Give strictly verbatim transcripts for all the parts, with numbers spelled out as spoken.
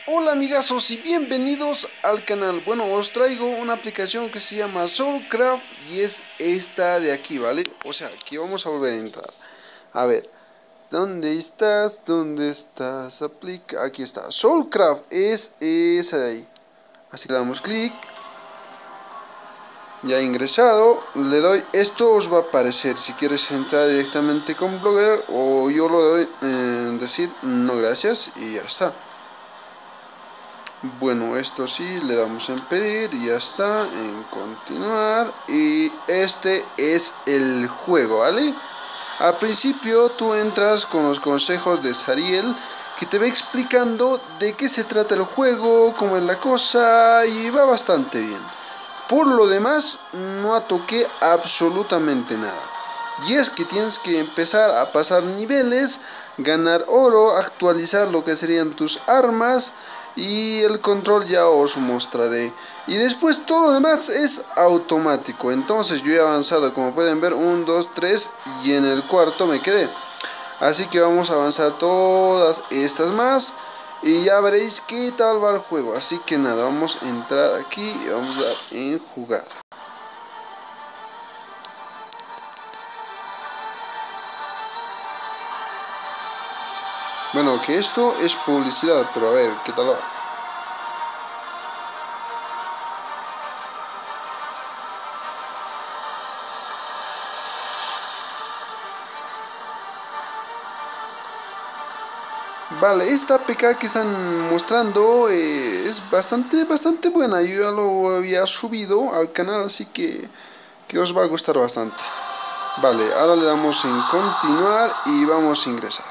Hola amigazos y bienvenidos al canal. Bueno, os traigo una aplicación que se llama Soulcraft y es esta de aquí, ¿vale? O sea, aquí vamos a volver a entrar. A ver, ¿dónde estás? ¿Dónde estás? Aplica, aquí está. Soulcraft es esa de ahí. Así que le damos clic. Ya ingresado, le doy, esto os va a aparecer si quieres entrar directamente con Blogger o yo lo doy en decir no gracias y ya está. Bueno, esto sí, le damos en pedir y ya está, en continuar. Y este es el juego, ¿vale? Al principio tú entras con los consejos de Sariel, que te va explicando de qué se trata el juego, cómo es la cosa, y va bastante bien. Por lo demás, no toqué absolutamente nada. Y es que tienes que empezar a pasar niveles, ganar oro, actualizar lo que serían tus armas y el control ya os mostraré. Y después todo lo demás es automático. Entonces yo he avanzado, como pueden ver, uno, dos, tres y en el cuarto me quedé. Así que vamos a avanzar todas estas más y ya veréis qué tal va el juego. Así que nada, vamos a entrar aquí y vamos a dar en jugar. Bueno, que esto es publicidad, pero a ver, ¿qué tal va? Vale, esta P K que están mostrando eh, es bastante, bastante buena. Yo ya lo había subido al canal, así que, que os va a gustar bastante. Vale, ahora le damos en continuar y vamos a ingresar.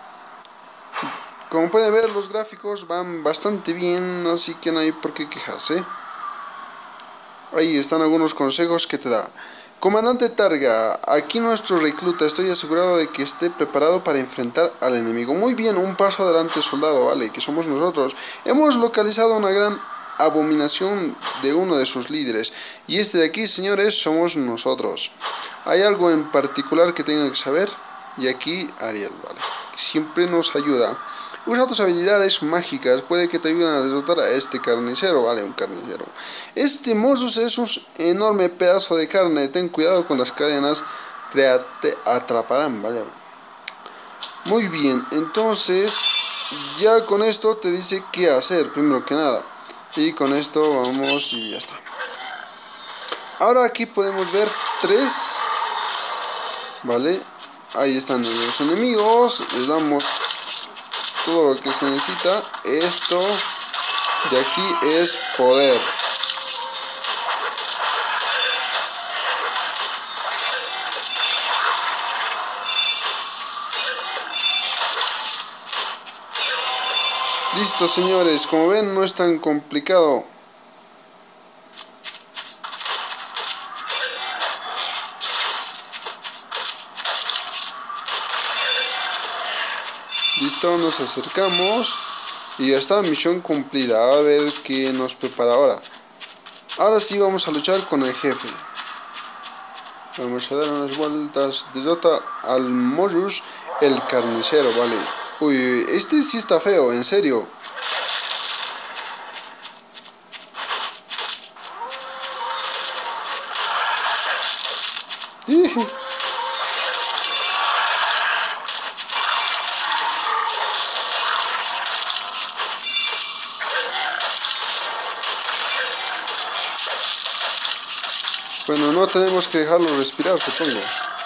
Como pueden ver, los gráficos van bastante bien, así que no hay por qué quejarse. Ahí están algunos consejos que te da. Comandante Targa, aquí nuestro recluta, estoy asegurado de que esté preparado para enfrentar al enemigo. Muy bien, un paso adelante, soldado, vale, que somos nosotros. Hemos localizado una gran abominación de uno de sus líderes. Y este de aquí, señores, somos nosotros. ¿Hay algo en particular que tengan que saber? Y aquí Ariel, vale, siempre nos ayuda. Usa tus habilidades mágicas, puede que te ayuden a derrotar a este carnicero, vale, un carnicero. Este Mosus es un enorme pedazo de carne, ten cuidado con las cadenas, te, te atraparán, vale. Muy bien, entonces ya con esto te dice qué hacer, primero que nada. Y con esto vamos y ya está. Ahora aquí podemos ver tres, vale, ahí están los enemigos, les damos todo lo que se necesita. Esto de aquí es poder. Listo, señores, como ven no es tan complicado. Listo, nos acercamos y ya está, misión cumplida. A ver qué nos prepara ahora. Ahora sí vamos a luchar con el jefe. Vamos a dar unas vueltas. Derrota al Mosus, el carnicero, vale. Uy, este sí está feo, en serio. Bueno, no tenemos que dejarlo respirar, supongo.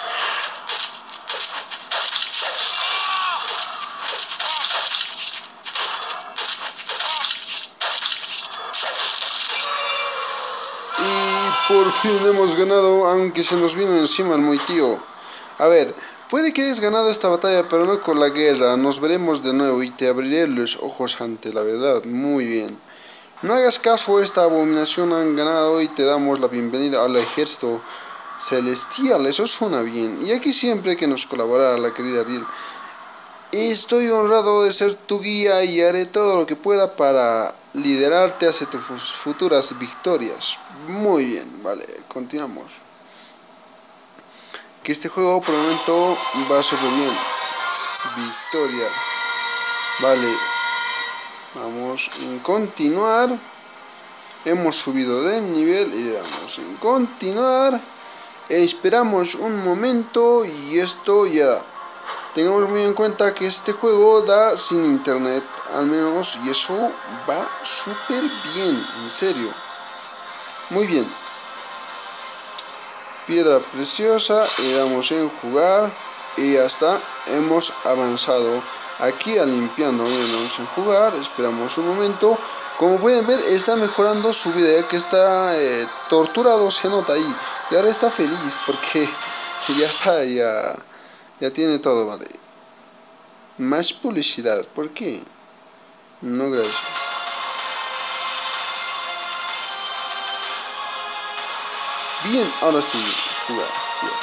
Y por fin hemos ganado, aunque se nos vino encima el muy tío. A ver, puede que hayas ganado esta batalla, pero no con la guerra. Nos veremos de nuevo y te abriré los ojos ante la verdad. Muy bien. No hagas caso, esta abominación han ganado y te damos la bienvenida al ejército celestial. Eso suena bien. Y aquí siempre que nos colaborará la querida Ariel. Estoy honrado de ser tu guía y haré todo lo que pueda para liderarte hacia tus futuras victorias. Muy bien, vale, continuamos. Que este juego por el momento va súper bien. Victoria. Vale. Vamos en continuar. Hemos subido de nivel y damos en continuar. Esperamos un momento y esto ya. Tengamos muy en cuenta que este juego da sin internet, al menos, y eso va súper bien, en serio. Muy bien. Piedra preciosa, le damos en jugar y ya está, hemos avanzado. Aquí a limpiando, le damos en jugar, esperamos un momento. Como pueden ver, está mejorando su vida, ya que está eh, torturado, se nota ahí. Y ahora está feliz porque ya está, ya, ya tiene todo, vale. Más publicidad, ¿por qué? No, gracias. Bien, ahora sí, jugar, jugar.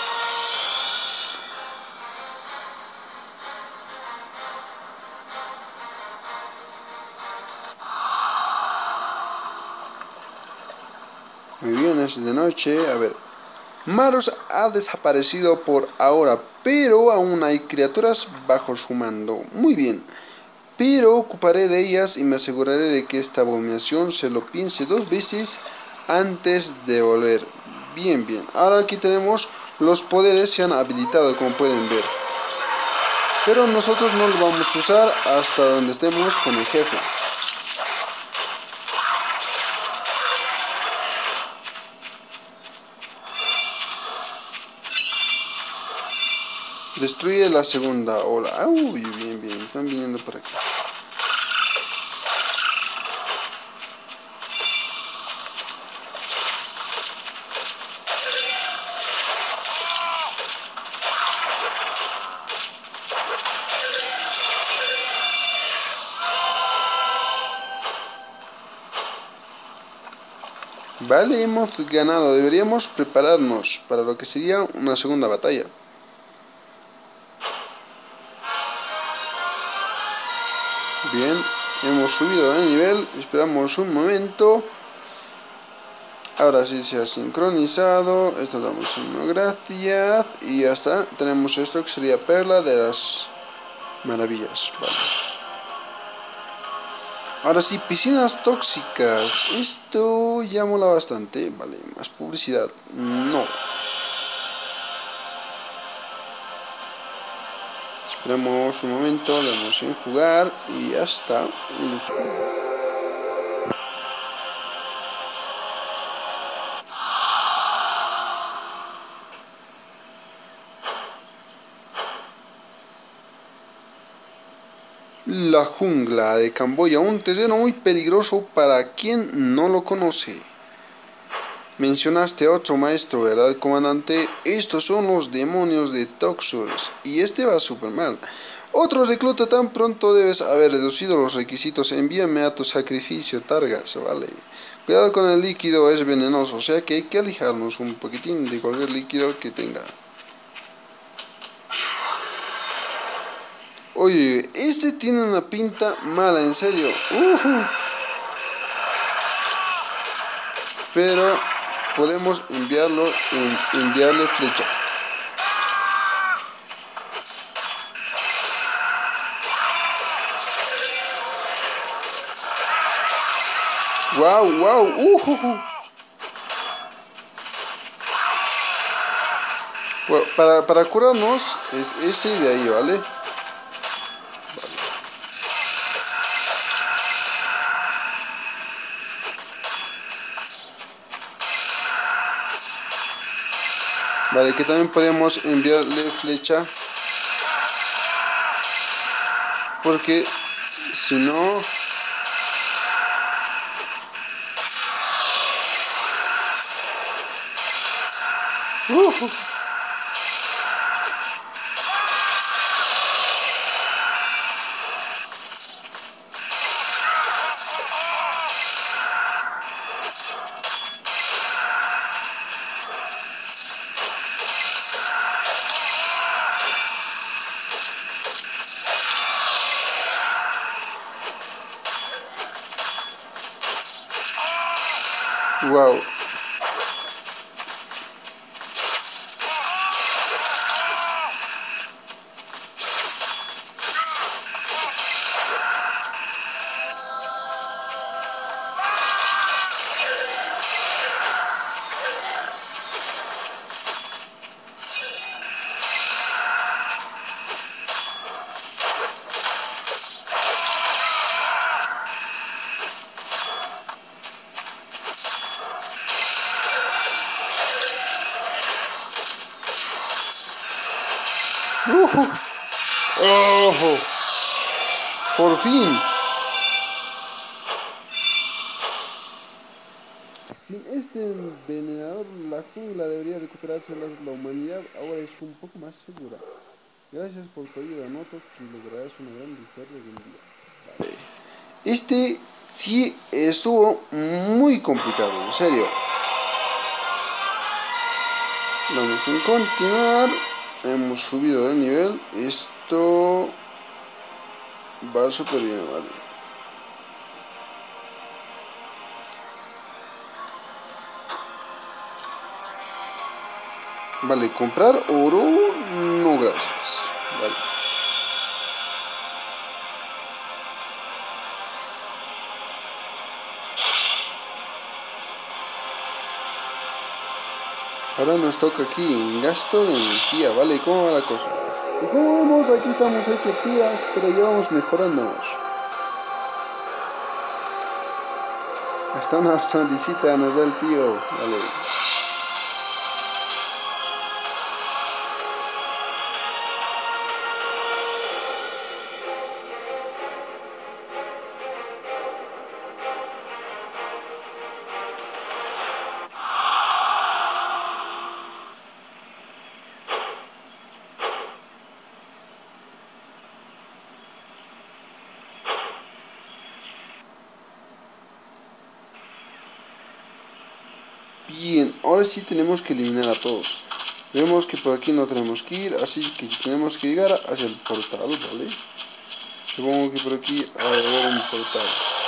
Muy bien, es de noche, a ver. Maros ha desaparecido por ahora, pero aún hay criaturas bajo su mando. Muy bien, pero ocuparé de ellas y me aseguraré de que esta abominación se lo piense dos veces antes de volver. Bien, bien. Ahora aquí tenemos los poderes, se han habilitado, como pueden ver. Pero nosotros no los vamos a usar hasta donde estemos con el jefe. Destruye la segunda ola. Uy, bien, bien. Están viniendo por aquí. Vale, hemos ganado. Deberíamos prepararnos para lo que sería una segunda batalla. Bien, hemos subido de nivel. Esperamos un momento. Ahora sí se ha sincronizado. Esto damos una gracias. Y ya está. Tenemos esto que sería perla de las maravillas. Vale. Ahora sí, piscinas tóxicas. Esto ya mola bastante. Vale, más publicidad. No. Esperamos un momento, le damos en jugar y ya está. La jungla de Camboya, un terreno muy peligroso para quien no lo conoce. Mencionaste a otro maestro, ¿verdad, comandante? Estos son los demonios de Toxurs y este va súper mal. Otro recluta, tan pronto debes haber reducido los requisitos. Envíame a tu sacrificio, Targas, vale. Cuidado con el líquido, es venenoso, o sea que hay que alejarnos un poquitín de cualquier líquido que tenga. Oye, este tiene una pinta mala, en serio. Uh-huh. Pero podemos enviarlo, en, enviarle flecha. Wow, wow, uh-huh. Bueno, para, para curarnos es ese de ahí, ¿vale? Vale, que también podemos enviarle flecha. Porque si no... Uh-huh. Wow. ¡Oh! ¡Por fin! Sin este envenenador, la jungla debería recuperarse. La, la humanidad ahora es un poco más segura. Gracias por tu ayuda. Noto que lograrás una gran victoria algún día. Vale. Este sí estuvo muy complicado, en serio. Vamos a continuar. Hemos subido de nivel. Esto va súper bien, vale. Vale, comprar oro, no gracias. Vale. Ahora nos toca aquí en gasto de energía, ¿vale? ¿Cómo va la cosa? Y como vemos, aquí estamos hecho tiras, pero ya vamos mejorándonos. Hasta una sonrisita nos da el tío, vale. Bien, ahora sí tenemos que eliminar a todos. Vemos que por aquí no tenemos que ir, así que tenemos que llegar hacia el portal, ¿vale? Supongo que por aquí va a haber un portal.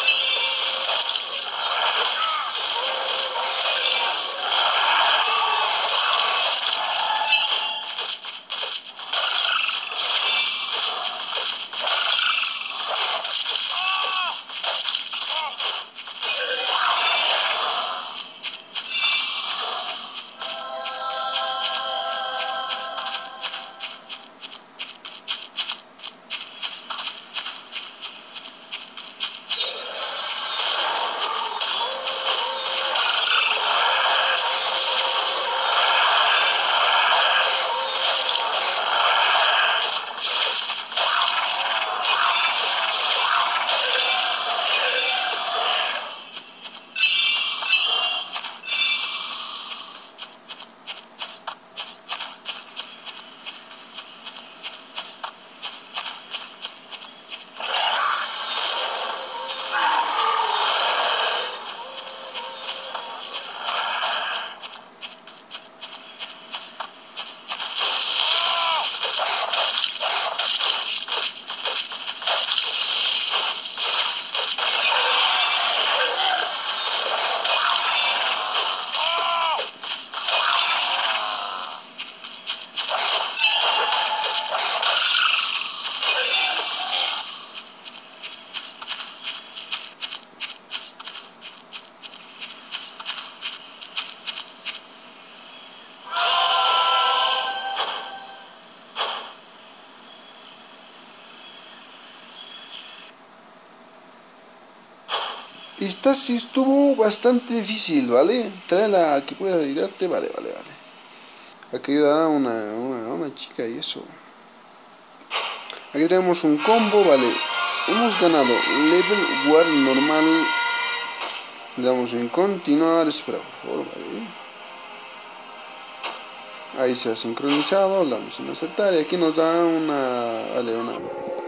Esta sí estuvo bastante difícil, ¿vale? Tráela que pueda ayudarte, vale, vale, vale. Hay que ayudar a una, una, a una chica y eso. Aquí tenemos un combo, vale. Hemos ganado level war normal. Le damos en continuar, espera por favor, vale. Ahí se ha sincronizado, le damos en aceptar y aquí nos da una, vale, una...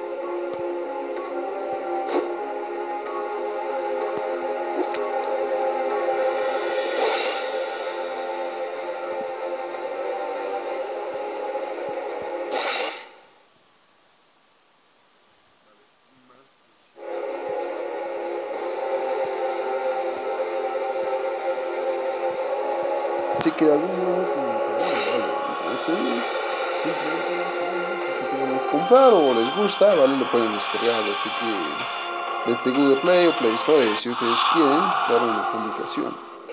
Así que algunos, entonces, simplemente si quieren comprar o les gusta, vale, lo pueden descargar, así que desde Google Play o Play Store, si ustedes quieren, dar una publicación.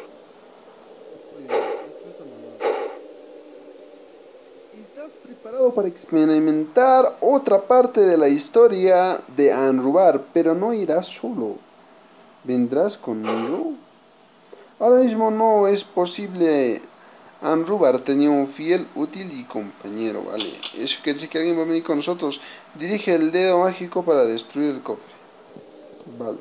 ¿Estás preparado para experimentar otra parte de la historia de Anrubar? Pero no irás solo. ¿Vendrás conmigo? Ahora mismo no es posible Anrubar tenía un fiel, útil y compañero, vale. Eso quiere decir que alguien va a venir con nosotros. Dirige el dedo mágico para destruir el cofre. Vale.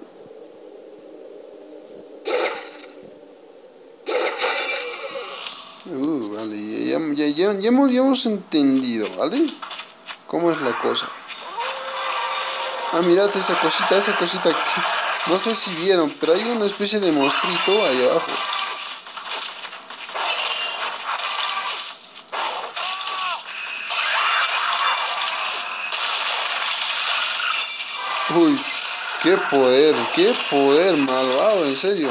Uh, vale, ya, ya, ya, ya, hemos, ya hemos entendido, ¿vale? ¿Cómo es la cosa? Ah, mirad esa cosita, esa cosita que... No sé si vieron, pero hay una especie de monstruito ahí abajo. Uy, qué poder, qué poder malvado, en serio.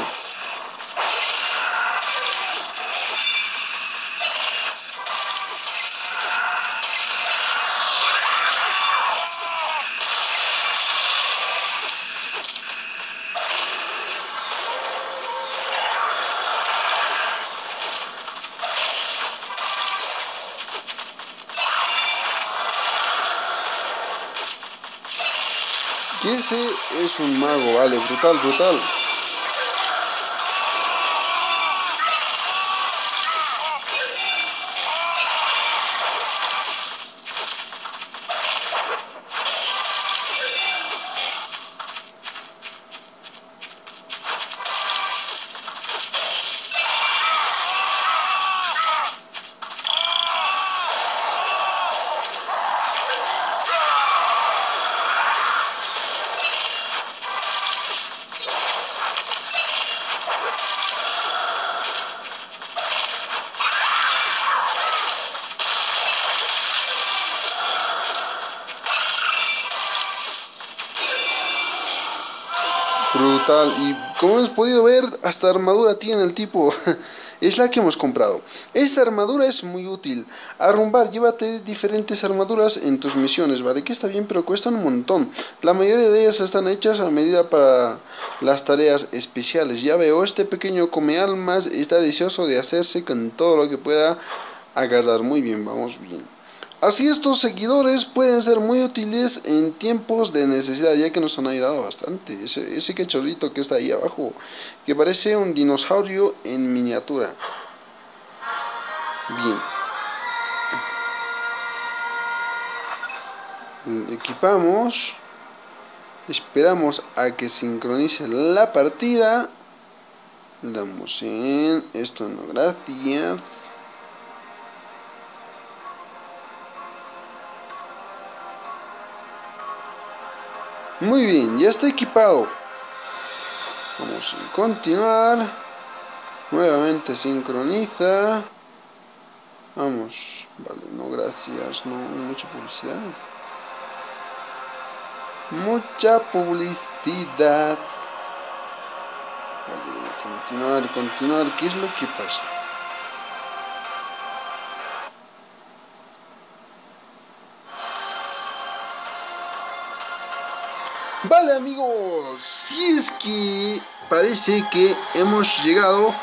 Ese es un mago, vale, brutal, brutal. Brutal, y como hemos podido ver, hasta armadura tiene el tipo. Es la que hemos comprado. Esta armadura es muy útil. Arrumbar, llévate diferentes armaduras en tus misiones, ¿vale? Que está bien, pero cuestan un montón. La mayoría de ellas están hechas a medida para las tareas especiales. Ya veo, este pequeño come almas está deseoso de hacerse con todo lo que pueda agarrar. Muy bien, vamos bien. Así estos seguidores pueden ser muy útiles en tiempos de necesidad, ya que nos han ayudado bastante. Ese, ese cachorrito que está ahí abajo, que parece un dinosaurio en miniatura. Bien. Equipamos. Esperamos a que sincronice la partida. Damos en esto, no, gracias. Muy bien, ya está equipado. Vamos a continuar. Nuevamente sincroniza. Vamos. Vale, no, gracias. No, mucha publicidad. Mucha publicidad. Vale, continuar, continuar. ¿Qué es lo que pasa? Vale, amigos, si es que parece que hemos llegado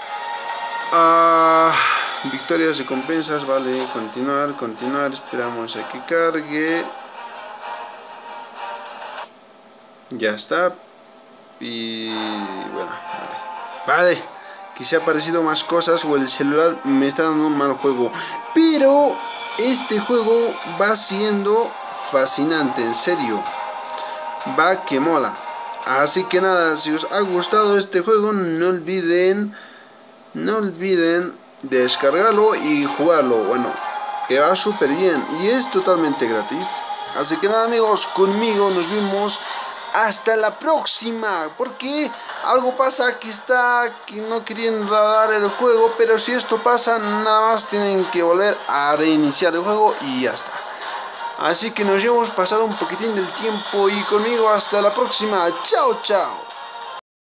a victorias y recompensas. Vale, continuar, continuar, esperamos a que cargue. Ya está. Y bueno, vale. Vale, que se ha aparecido más cosas o el celular me está dando un mal juego. Pero este juego va siendo fascinante, en serio. Va que mola. Así que nada, si os ha gustado este juego, no olviden no olviden descargarlo y jugarlo. Bueno, que va súper bien y es totalmente gratis. Así que nada, amigos, conmigo nos vemos hasta la próxima, porque algo pasa que está que no queriendo dar el juego, pero si esto pasa, nada más tienen que volver a reiniciar el juego y ya está. Así que nos hemos pasado un poquitín del tiempo y conmigo hasta la próxima. Chao, chao.